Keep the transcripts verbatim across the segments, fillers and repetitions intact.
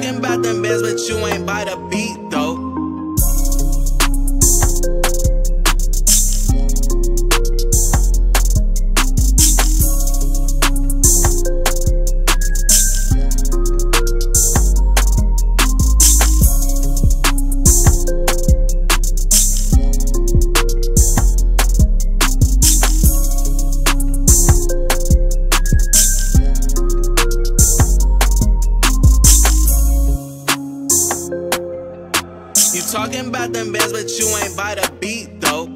talking about them bands, but you ain't by the beat, though. You talking about them bands, but you ain't by the beat, though.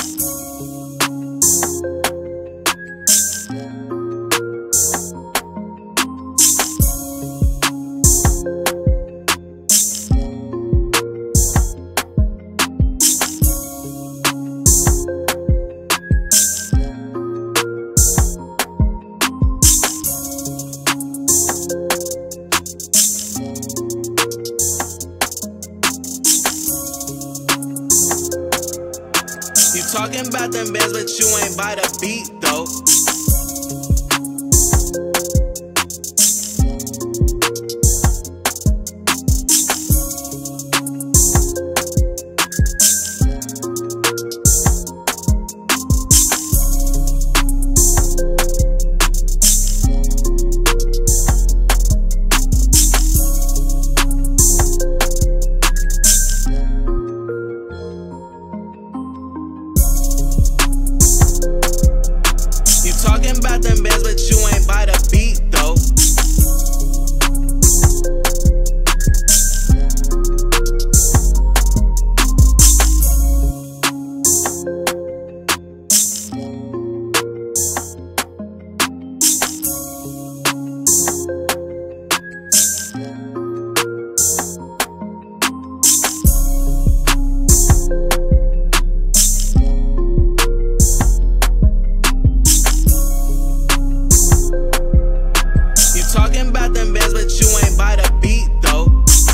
You talking about them bands, but you ain't by the beat, though. You talking about them bands, but you ain't by the beat, though. Talking about them bands, but you ain't by the beat, though.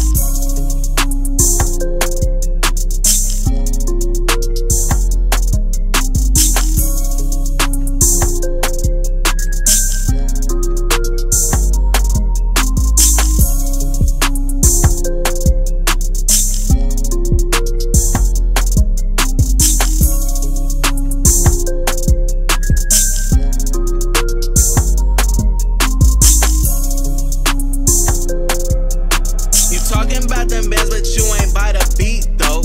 Talking about them bands, but you ain't by the beat, though.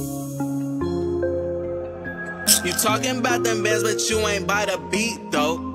You talking about them bands, but you ain't by the beat, though.